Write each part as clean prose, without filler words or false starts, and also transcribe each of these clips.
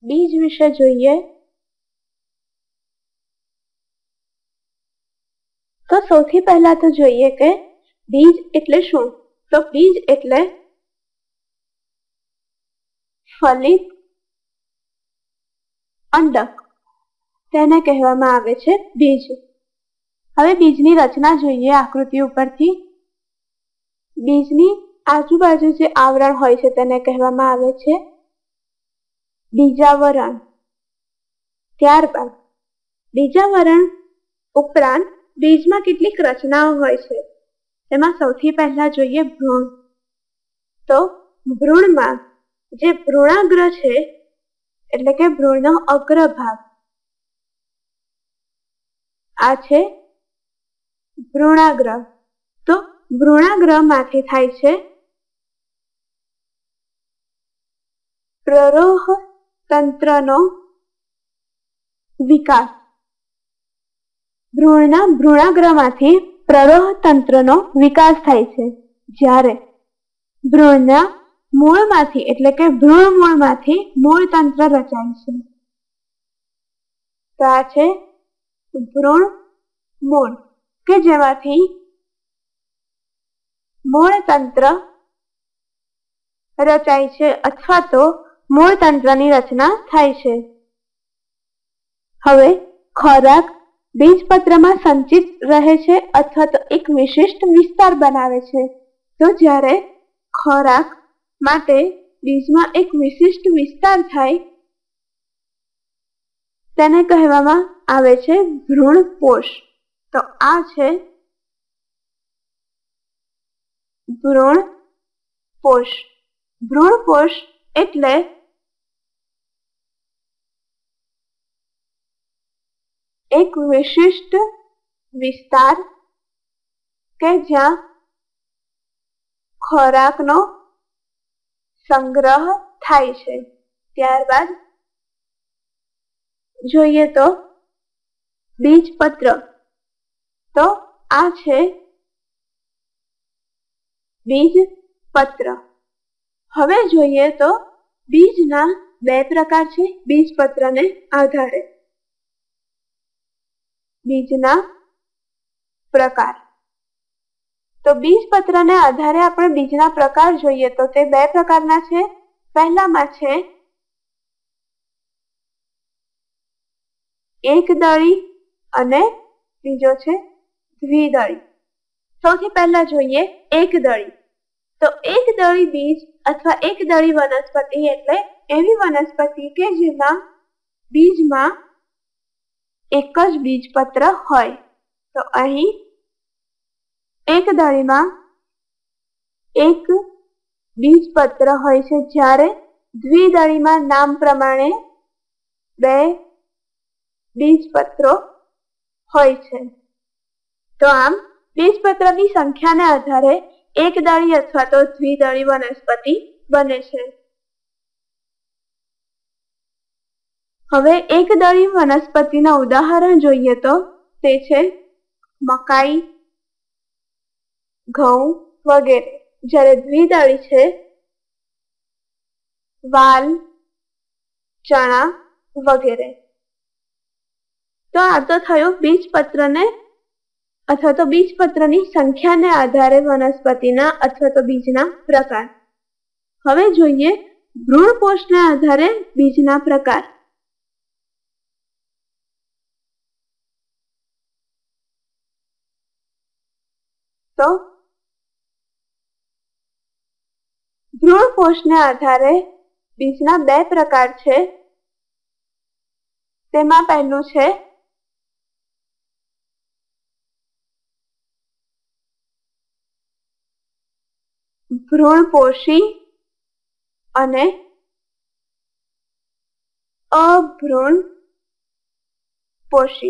बीज विषे जोईए तो सौथी पहला तो जोईए के बीज एटले शुं। तो बीज एटले फलित अंडक तेने कहेवामां आवे छे बीज। हवे बीजनी रचना जोईए आकृति उपरथी। बीजनी आजुबाजु जे आवरण होय छे तेने कहेवामां आवे छे बीजावरण। त्यारबाद बीजावरण उपरांत बीजमां केटलीक रचनाओ होय छे तेमां सौथी पहेला जोईए भ्रूण। तो भ्रूणमां जे भ्रूणाग्र छे એટલે કે ભ્રૂણનો અગ્રભાગ આ છે ભ્રૂણાગ્ર। તો ભ્રૂણાગ્રમાંથી થાય છે પ્રરોહ તંત્રનો વિકાસ। ભ્રૂણના ભ્રૂણાગ્રમાંથી પ્રરોહ તંત્રનો વિકાસ થાય છે જ્યારે ભ્રૂણના મૂળમાંથી એટલે કે ભ્રૂણમૂળમાંથી મૂળતંત્ર રચાય છે। તો આ છે ભ્રૂણમૂળ કે જેમાંથી મૂળતંત્ર રચાય છે અથવા તો મૂળતંત્રની રચના થાય છે। હવે ખોરાક બીજપત્રમાં સંચિત રહે છે અથવા તો એક વિશિષ્ટ વિસ્તાર બનાવે છે। તો જ્યારે ખોરાક માટે બીજમાં એક વિશિષ્ટ વિસ્તાર થાય તેને કહેવામાં આવે છે ભ્રૂણપોષ। તો આ છે ભ્રૂણપોષ। ભ્રૂણપોષ એટલે એક વિશિષ્ટ વિસ્તાર કે જ્યાં ખોરાકનો संग्रह थाय छे। त्यारबाद जोईए तो बीजपत्र। तो आ छे बीजपत्र। हवे जोईए तो बीजना बे प्रकार छे बीजपत्रने आधारे। बीजना प्रकार तो बीजपत्रने आधारे आपण बीजना प्रकार जोईए तो ते बे प्रकारना छे। पहेलामां छे एकदળી अने बीजो छे द्विदળી। सौथी पहेला जोईए एकदળી। तो एकदળી बीज अथवा एकदળી वनस्पति एटले एवी वनस्पति के जेमां बीजमां एक ज बीजपत्र होय। तो अहीं एकदળીમાં एक बीजपत्र होय छे ज्यारे द्विदળીમાં नाम प्रमाणे बे बीजपत्रो होय छे। तो आम बीजपत्रनी संख्याने आधारे एकदળી अथवा तो द्विदળી वनस्पति बने छे। हवे एकदળી वनस्पतिना उदाहरण जोईए तो ते छे मकाई, घઉં वगैरह। જ્યારે દ્વિદળી છે વાલ, ચણા વગેરે। તો આ તો થયો બીજપત્રને અથવા તો બીજપત્રની સંખ્યાને આધારે વનસ્પતિના અથવા તો બીજના પ્રકાર। હવે જોઈએ ભ્રૂણપોષને આધારે બીજના પ્રકાર। તો ભ્રૂણપોષને આધારે બીજના બે પ્રકાર છે। તેમાં પહેલું છે ભ્રૂણપોષી અને અભ્રૂણપોષી।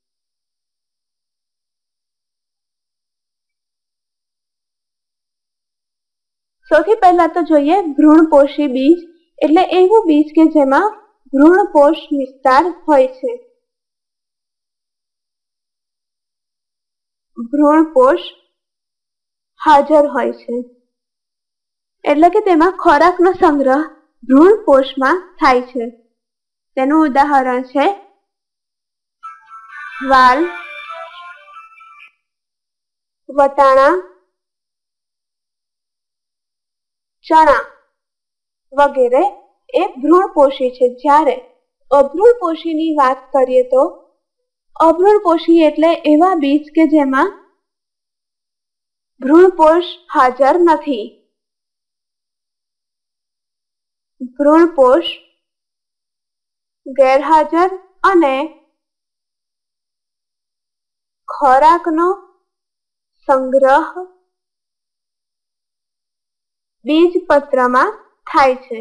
સૌથી પહેલા તો જોઈએ ભ્રૂણપોષી બીજ એટલે એવું બીજ કે જેમાં ભ્રૂણપોષ વિસ્તાર હોય છે। ભ્રૂણપોષ હાજર હોય છે એટલે કે તેમાં ખોરાકનો સંગ્રહ ભ્રૂણપોષમાં થાય છે। તેનું ઉદાહરણ છે વાલ, વટાણા, ચણા વગેરે એ ભ્રૂણપોષી છે। જ્યારે અભ્રૂણપોષીની વાત કરીએ તો અભ્રૂણપોષી એટલે એવા બીજ કે જેમાં ભ્રૂણપોષ હાજર નથી। ભ્રૂણપોષ ગેરહાજર અને ખોરાકનો સંગ્રહ બીજપત્રમાં થાય છે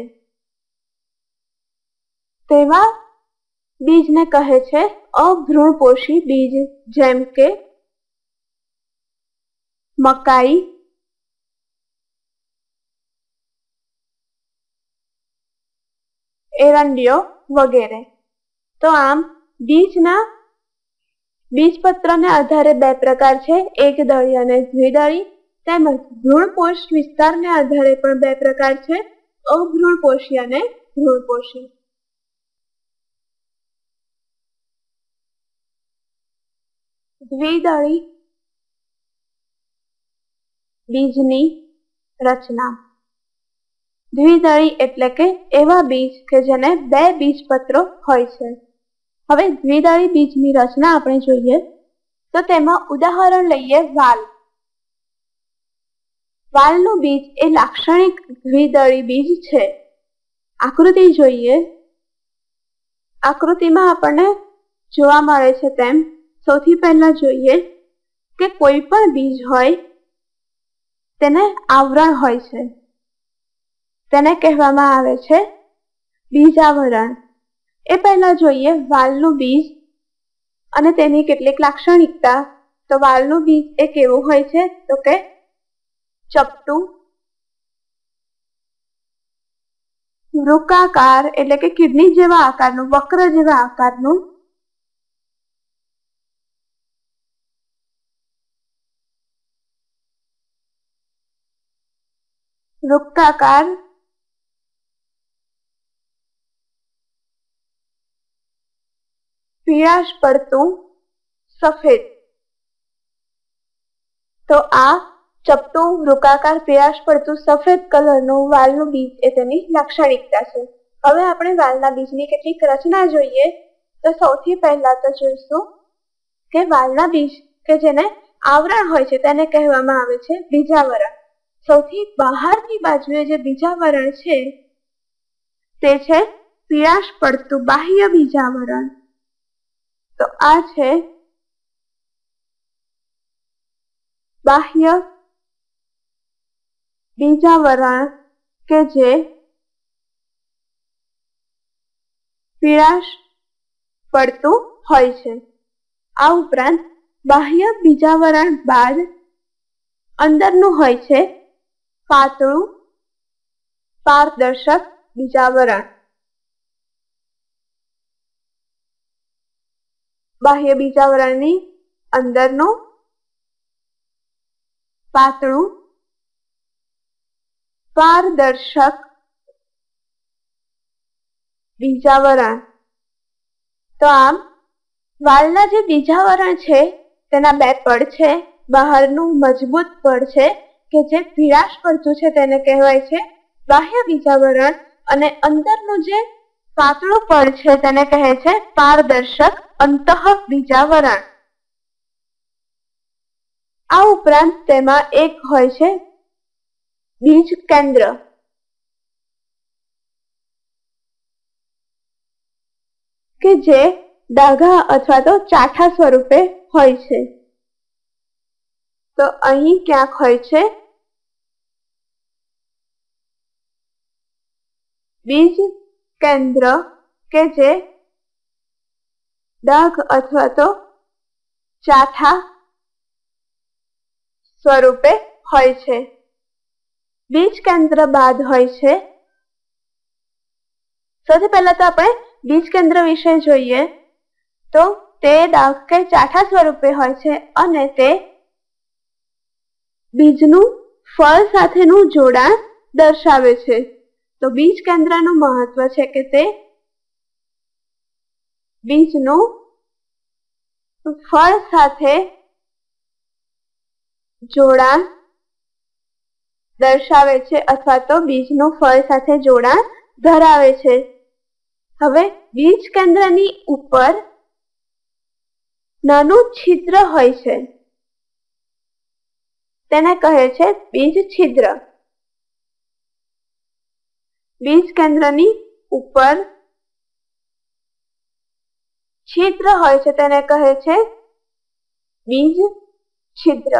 તેવા બીજને કહે છે અભ્રૂણપોષી બીજ। જેમ કે મકાઈ, એરંડિયો વગેરે। તો આમ બીજપત્રને આધારે બે પ્રકાર છે, એકદળી અને દ્વિદળી। તેમજ ભ્રૂણપોષ વિસ્તારને આધારે પણ બે પ્રકાર છે, અભ્રૂણપોષી અને ભ્રૂણપોષી। દ્વિદળી બીજની રચના। દ્વિદળી એટલે કે એવા બીજ કે જેને બે બીજપત્રો હોય છે। હવે દ્વિદળી બીજની રચના આપણે જોઈએ તો તેમાં ઉદાહરણ લઈએ વાલ। વાલનું બીજ એ લાક્ષણિક દ્વિદળી બીજ છે। આકૃતિ જોઈએ, આકૃતિમાં આપણને જોવા મળે છે તેમ સૌથી પહેલા જોઈએ કે કોઈ પણ બીજ હોય તેને આવરણ હોય છે, તેને કહેવામાં આવે છે બીજાવરણ। એ પહેલા જોઈએ વાલનું બીજ અને તેની કેટલીક લાક્ષણિકતા। તો વાલનું બીજ એ કેવું હોય છે તો કે ચપટું, વૃક્કાકાર એટલે કે કિડની જેવા આકારનું, વક્ર જેવા આકારનું, વૃક્કાકાર, પીળાશ પડતું, સફેદ। તો આ ચપટું, વૃક્કાકાર, પીળાશ પડતું સફેદ કલરનું વાલનું બીજ એ તેની લાક્ષણિકતા છે। હવે આપણે વાલના બીજની કેટલીક રચના જોઈએ તો સૌથી પહેલા તો જોઈશું કે વાલના બીજ કે જેને આવરણ હોય છે તેને કહેવામાં આવે છે બીજાવરણ। સૌથી બહારની બાજુએ જે બીજાવરણ છે તે છે પીળાશ પડતું બાહ્ય બીજાવરણ। તો આ છે બાહ્ય બીજાવરણ કે જે પીળાશ પડતું હોય છે। આ ઉપરાંત બાહ્ય બીજાવરણ બાદ અંદરનું હોય છે પાતળું પારદર્શક બીજાવરણ। બાહ્ય બીજાવરણની અંદરનું પાતળું પારદર્શક બીજાવરણ। તો આમ વાલના જે બીજાવરણ છે તેના બે પડ છે। બહારનું મજબૂત પડ છે કે જે પીળાશ પડતું છે તેને કહેવાય છે બાહ્ય બીજાવરણ, અને અંદરનું જે પાતળું પડ છે તેને કહે છે પારદર્શક અંતઃ બીજાવરણ। આ ઉપરાંત તેમાં એક હોય છે બીજ કેન્દ્ર કે જે ડાઘા અથવા તો ચાઠા સ્વરૂપે હોય છે। તો અહીં ક્યાંક હોય છે બીજ કેન્દ્ર કે જે ડાઘ અથવા તો ચાઠા સ્વરૂપે હોય છે। બીજ કેન્દ્ર બાદ હોય છે, સૌથી પહેલા તો આપણે બીજ કેન્દ્ર વિશે જોઈએ તો તે ડાઘ કે ચાઠા સ્વરૂપે હોય છે અને તે બીજનું ફળ સાથેનું જોડાણ દર્શાવે છે। તો બીજ કેન્દ્રનું મહત્વ છે કે તે બીજનું ફળ સાથે જોડાણ દર્શાવે છે અથવા તો બીજનું ફળ સાથે જોડાણ ધરાવે છે. હવે બીજ કેન્દ્રની ઉપર નાનું છિદ્ર હોય છે તેને કહે છે બીજ છિદ્ર. બીજ કેન્દ્રની ઉપર છિદ્ર હોય છે તેને કહે છે બીજ છિદ્ર.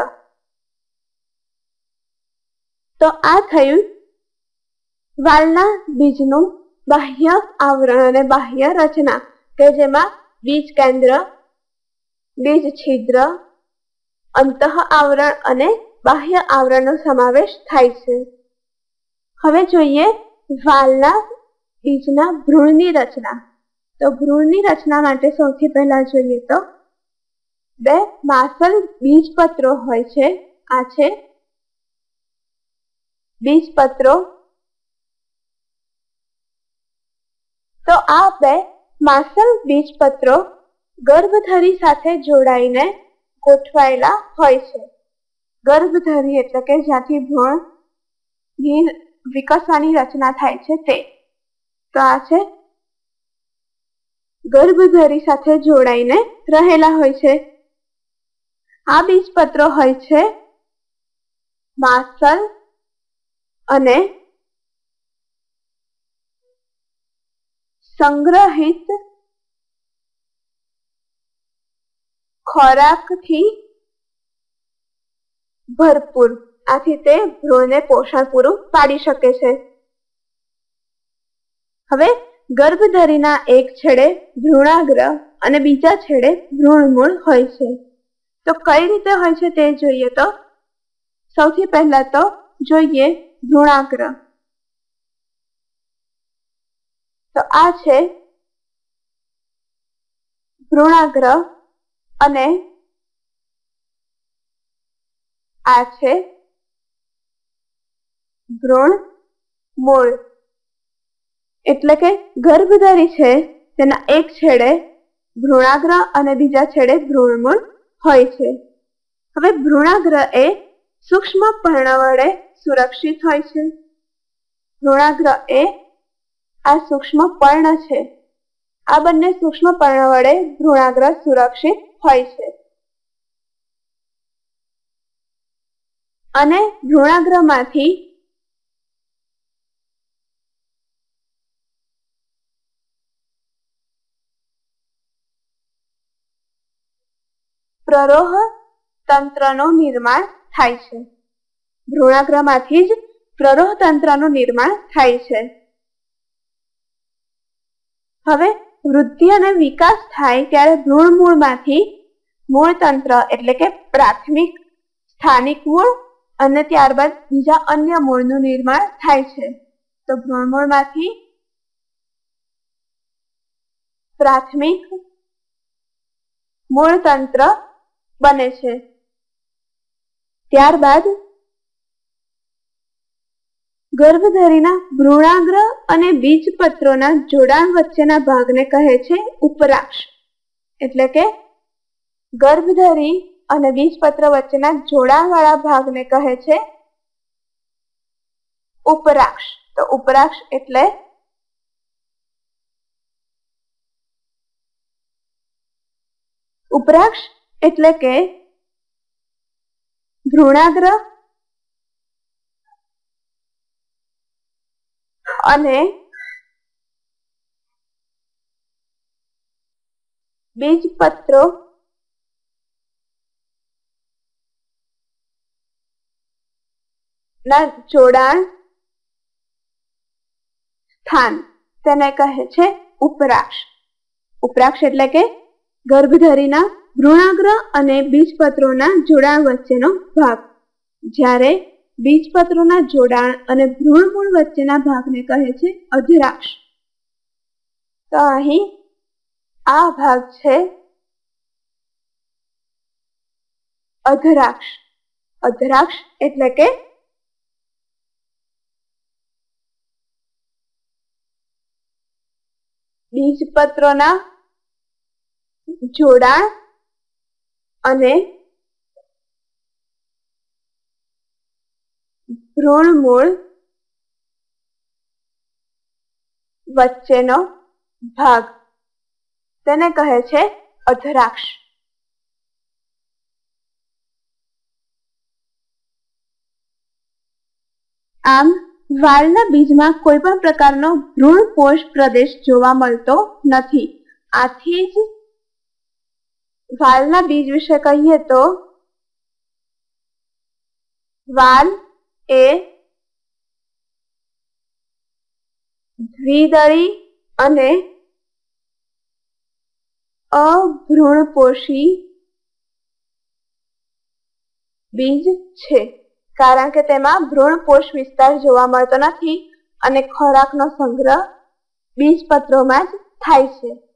તો આ થયું વાલના બીજનું બાહ્ય આવરણ અને બાહ્ય રચના કે જેમાં બીજ કેન્દ્ર, બીજ છિદ્ર, અંતઃ આવરણ અને બાહ્ય આવરણનો સમાવેશ થાય છે. હવે જોઈએ વાલના બીજના ભ્રૂણની રચના. તો ભ્રૂણની રચના માટે સૌથી પહેલા જોઈએ તો બે માસલ બીજપત્રો હોય છે. આ છે બીજપત્રો. તો આ બે માસલ બીજપત્રો ગર્ભધરી સાથે જોડાઈને ગોઠવાયેલા હોય છે. ગર્ભધરી એટલે કે જ્યાંથી ભ્રૂણની વિકસવાની રચના થાય છે તે. તો આ છે ગર્ભધરી સાથે જોડાઈને રહેલા હોય છે. આ બીજપત્રો હોય છે માસલ અને સંગ્રહિત ખોરાકથી ભરપૂર. આથી તે ભ્રૂણને પોષણ પૂરું પાડી શકે છે. હવે ગર્ભધરીના એક છેડે ભ્રૂણાગ્ર અને બીજા છેડે ભ્રૂણમૂળ હોય છે. તો કઈ રીતે હોય છે તે જોઈએ તો સૌથી પહેલા તો જોઈએ ભ્રૂણાગ્ર. તો આ છે ભ્રૂણાગ્ર અને આ છે ભ્રૂણમૂળ. એટલે કે ગર્ભધરી છે તેના એક છેડે ભ્રૂણાગ્ર અને બીજા છેડે ભ્રૂણમૂળ હોય છે. હવે ભ્રૂણાગ્ર એ સૂક્ષ્મ પર્ણ વડે સુરક્ષિત હોય છે. ભ્રૂણાગ્ર એ આ સૂક્ષ્મ પર્ણ છે. આ બંને સૂક્ષ્મ પર્ણ વડે ભ્રૂણાગ્ર સુરક્ષિત હોય છે. અને ભ્રૂણાગ્રમાંથી પ્રરોહ તંત્રનું નિર્માણ થાય છે. ભ્રૂણાગ્રમાંથી જ પ્રરોહ તંત્રનું નિર્માણ થાય છે. હવે વૃદ્ધિ અને વિકાસ થાય ત્યારે ભ્રૂણમૂળમાંથી મૂળતંત્ર એટલે કે પ્રાથમિક સ્થાનિક મૂળ અને ત્યારબાદ બીજા અન્ય મૂળનું નિર્માણ થાય છે. તો ભ્રૂણમૂળમાંથી પ્રાથમિક મૂળતંત્ર બને છે. ત્યારબાદ ગર્ભધરીના ભ્રૂણાગ્ર અને બીજપત્રોના જોડાણ વચ્ચેના ભાગને કહે છે ઉપરાક્ષ. એટલે કે ગર્ભધરી અને બીજપત્ર વચ્ચેના જોડાણવાળા ભાગને કહે છે ઉપરાક્ષ. તો ઉપરાક્ષ એટલે કે ભ્રૂણાગ્ર અને બીજપત્રો ના જોડાણ સ્થાન તેને કહે છે ઉપરાક્ષ. ઉપરાક્ષ એટલે કે ગર્ભધરીના ભ્રૂણાગ્ર અને બીજપત્રોના જોડાણ વચ્ચેનો ભાગ. જ્યારે બીજપત્રોના જોડાણ અને ભ્રૂણમૂળ વચ્ચેના ભાગને કહે છે અધરાક્ષ. તો અહીં આ ભાગ છે અધરાક્ષ. અધરાક્ષ એટલે કે બીજપત્રોના જોડાણ અને ભ્રૂણમૂળ વચ્ચેનો ભાગ તેને કહે છે અધરાક્ષ. આમ વાલના બીજમાં કોઈ પણ પ્રકારનો ભ્રૂણપોષ પ્રદેશ જોવા મળતો નથી. આથી જ વાલના બીજ વિશે કહીએ તો વાલ એ દ્વિદળી અને અભ્રૂણપોષી બીજ છે, કારણ કે તેમાં ભ્રૂણપોષ વિસ્તાર જોવા મળતો નથી અને ખોરાકનો સંગ્રહ બીજપત્રોમાં જ થાય છે.